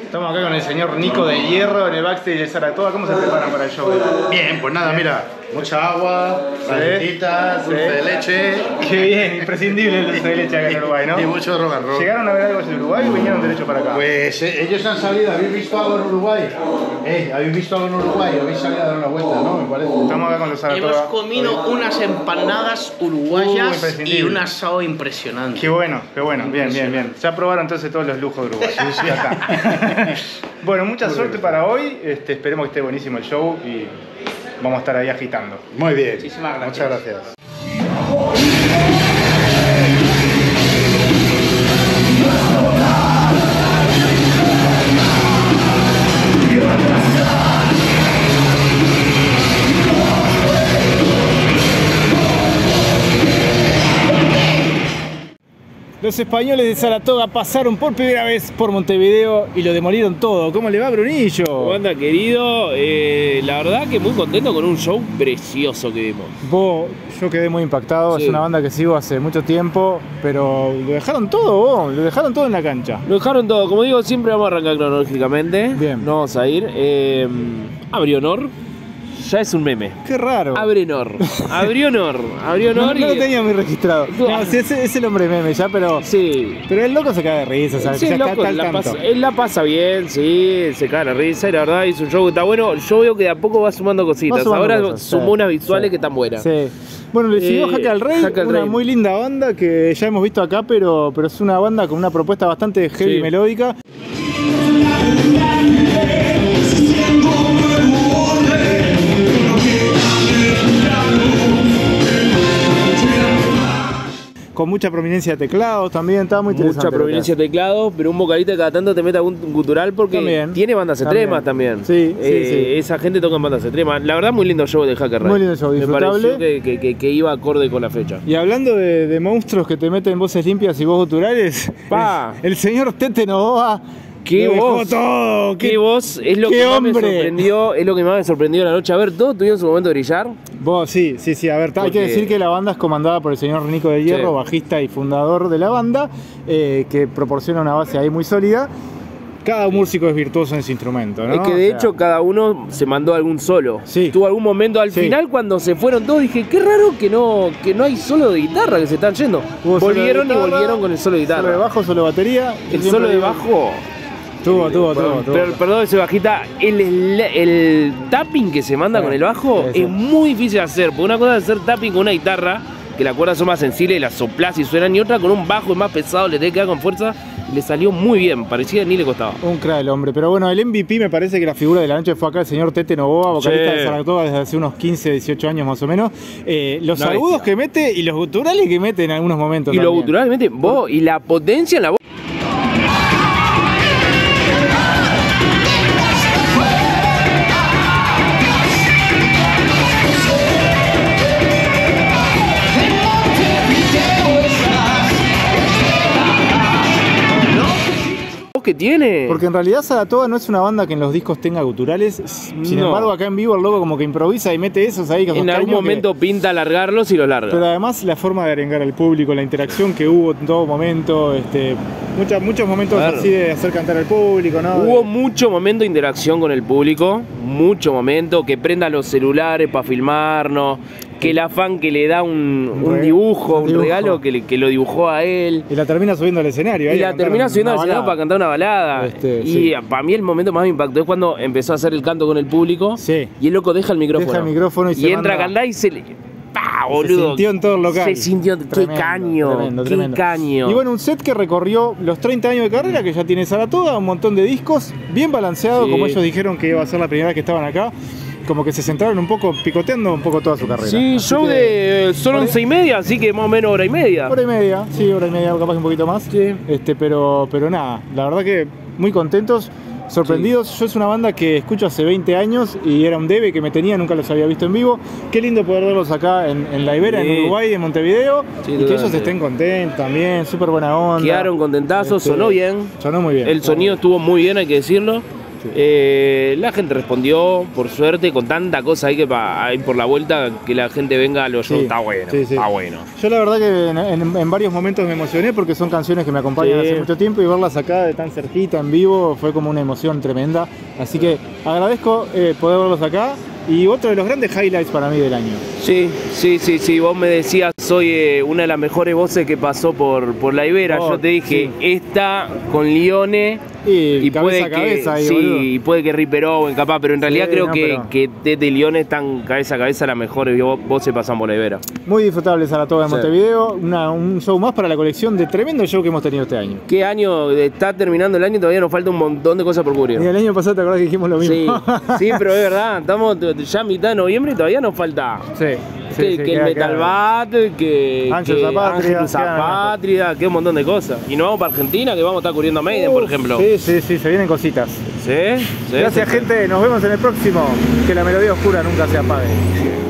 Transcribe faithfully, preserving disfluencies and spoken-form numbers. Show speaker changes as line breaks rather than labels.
Estamos acá con el señor Nico de Hierro en el backstage de Saratoga. ¿Cómo se preparan para el show?
Bien, pues nada, mira, mucha agua, galletitas, dulce de leche.
Qué bien, imprescindible el dulce de leche acá en Uruguay, ¿no?
Y mucho rock and roll.
¿Llegaron a ver algo de Uruguay o vinieron derecho para acá?
Pues eh, ellos han salido, ¿habéis visto algo en Uruguay? Eh, ¿habéis visto algo en Uruguay? ¿Habéis salido a dar una vuelta, no? Me parece.
Estamos acá con los Saratoga.
Hemos comido unas empanadas uruguayas
Uh,
y un asado impresionante.
Qué bueno, qué bueno, bien, bien, bien. Ya probaron entonces todos los lujos de Uruguay. Ya está. Bueno, mucha suerte para hoy. Este, esperemos que esté buenísimo el show y vamos a estar ahí agitando.
Muy bien.
Muchísimas gracias.
Muchas gracias.
Los españoles de Saratoga pasaron por primera vez por Montevideo y lo demolieron todo. ¿Cómo le va, Brunillo?
¿Cómo anda, querido? Eh, la verdad que muy contento con un show precioso que vimos.
Vos, yo quedé muy impactado.
Sí.
Es una banda que sigo hace mucho tiempo, pero lo dejaron todo, vos. Lo dejaron todo en la cancha.
Lo dejaron todo. Como digo, siempre vamos a arrancar cronológicamente.
Bien.
No vamos a ir. Eh, Abrionor ya es un meme.
Qué raro.
Abrenor. Abrionor. Abrionor.
No, no
y...
lo tenía muy registrado.
No.
No, sí, es, es el hombre meme ya, pero.
Sí.
Pero el loco se cae de risa, ¿sabes?
Sí,
Ya
loco,
está al
la
tanto.
pasa, él la pasa bien, sí, se cae la risa y la verdad es un show que está bueno. Yo veo que de a poco va sumando cositas.
Va sumando
Ahora
cosas,
sumó
sí,
unas visuales
sí.
que están buenas.
Sí. Bueno, le siguió
Eh,
Jaque al Rey,
Jaque al
una
Rey.
muy linda banda que ya hemos visto acá, pero, pero es una banda con una propuesta bastante heavy
Sí.
melódica. Con mucha prominencia de teclados también, estaba muy interesante.
Mucha providencia de teclados, pero un vocalista que cada tanto te mete algún gutural porque
También.
tiene bandas extremas también.
Sí, sí,
Eh,
sí.
Esa gente toca en bandas extremas. La verdad, muy lindo show de Jaque al Rey.
Muy lindo show,
Me
disfrutable.
pareció que, que, que, que iba acorde con la fecha.
Y hablando de, de monstruos que te meten voces limpias y voz guturales,
Pa.
el, el señor Tete Novoa
¿Qué
lo dejó
voz?
todo.
¿Qué voz? Es lo
qué
que más me
hombre.
sorprendió, es lo que más me sorprendió la noche. A ver, todos tuvieron su momento de brillar.
Vos, sí, sí, sí. A ver, hay
Porque-
que decir que la banda es comandada por el señor Nico de Hierro,
Sí.
bajista y fundador de la banda, eh, que proporciona una base ahí muy sólida. Cada músico es virtuoso en su instrumento, ¿no?
Es que de
O sea,
hecho cada uno se mandó algún solo.
Sí.
Tuvo algún momento al
Sí.
final cuando se fueron todos dije, qué raro que no, que no hay solo de guitarra que se están yendo.
hubo solo de
Volvieron
guitarra,
y volvieron con el solo de guitarra.
Solo de bajo, solo de batería.
El
Siempre
solo de
digo-
bajo.
Tuvo, tuvo,
Perdón,
tuvo, tuvo.
pero- perdón, ese bajita, el, el, el tapping que se manda
Sí,
con el bajo
sí, sí.
es muy difícil de hacer. Porque una cosa es hacer tapping con una guitarra, que las cuerdas son más sensibles y las soplás y suenan, y otra con un bajo más pesado, le tenés que dar con fuerza. Le salió muy bien, parecía que ni le costaba.
Un crack el hombre, pero bueno, el M V P me parece que la figura de la noche fue acá el señor Tete Novoa, vocalista
Sí.
de Saratoga desde hace unos quince, dieciocho años más o menos. Eh, los
Una
agudos
bestia.
que mete y los guturales que mete en algunos momentos.
Y lo
también.
guturalmente, vos, y la potencia en la voz. Que tiene.
Porque en realidad Saratoga no es una banda que en los discos tenga guturales, sin
No.
embargo acá en vivo el loco como que improvisa y mete esos ahí. esos
En algún
caños que-
momento pinta alargarlos y los larga.
Pero además la forma de arengar al público, la interacción que hubo en todo momento, este, muchas, muchos momentos
Claro.
así de hacer cantar al público, ¿no?
Hubo
De-
mucho momento de interacción con el público, mucho momento, que prenda los celulares para filmarnos, que la fan que le da un,
Un
un
re-
dibujo,
un
un
dibujo.
regalo que, le- que lo dibujó a él.
Y la termina subiendo al escenario. ahí
Y
a
la
cantar
termina subiendo al
una
escenario para
balada.
cantar una balada.
Este,
y
sí.
para mí el momento más me impactó es cuando empezó a hacer el canto con el público.
Sí.
Y el loco deja el micrófono.
Deja el micrófono y se
entra
manda-
a cantar y se le. ¡Pah,
Se
boludo!
sintió en todo el local.
Se sintió. ¡Qué
Tremendo,
caño!
tremendo,
¡Qué
tremendo.
caño!
Y bueno, un set que recorrió los treinta años de carrera que ya tiene Saratoga, un montón de discos, bien balanceado,
Sí.
como ellos dijeron que iba a ser la primera vez que estaban acá. Como que se centraron un poco, picoteando un poco toda su carrera.
Sí,
Así
show
que-
de. Son
por ahí-
once y media, así que más o menos hora y media.
Hora y media, sí, hora y media, capaz que un poquito más.
Sí.
Este, pero, pero nada, la verdad que muy contentos, sorprendidos. Yo es una banda que escucho hace veinte años y era un debe que me tenía, nunca los había visto en vivo. Qué lindo poder verlos acá en, en La Ibera,
Sí.
en Uruguay, en Montevideo.
Sí,
y que ellos
totalmente.
estén contentos también, súper buena onda.
Quedaron contentazos,
Este,
sonó bien.
Sonó muy bien.
El sonido estuvo muy bien, hay que decirlo. Eh, la gente respondió, por suerte, con tanta cosa ahí que pa, hay por la vuelta, que la gente venga a los shows.
Sí,
Está bueno,
sí, sí.
está bueno.
Yo la verdad que en, en- en varios momentos me emocioné porque son canciones que me acompañan
Sí.
hace mucho tiempo y verlas acá de tan cerquita en vivo fue como una emoción tremenda. Así que agradezco eh, poder verlos acá y otro de los grandes highlights para mí del año.
Sí, sí, sí, sí. Vos me decías, soy eh, una de las mejores voces que pasó por, por la Ibera.
Oh,
Yo te dije,
sí.
esta con Lione.
Y,
Y
cabeza
puede
a
que,
cabeza ahí,
sí,
boludo.
y puede que Ripper Owen capaz, pero en realidad
Sí,
creo
no,
que,
pero-
que Tete y Lione están cabeza a cabeza las mejores vo- voces pasan por la Ibera.
Muy disfrutable Saratoga en
Sí.
Montevideo, una- un show más para la colección de tremendo show que hemos tenido este año.
¿Qué año está terminando el año y todavía nos falta un montón de cosas por cubrir?
Y el año pasado te acordás que dijimos lo
Sí,
mismo.
sí, pero es verdad, estamos ya a mitad de noviembre y todavía nos falta
sí, sí,
que,
sí,
que el
queda-
Metal
queda-
Bat, que,
Ancho
que
Zapatria,
Ángel Zapatria, que un montón de cosas. Y nos vamos para Argentina, que vamos a estar cubriendo a Maiden, por
Uf,
ejemplo.
Sí, sí, sí, se vienen cositas.
¿Sí? ¿Sí?
Gracias,
Sí.
gente. Nos vemos en el próximo. Que la melodía oscura nunca se apague.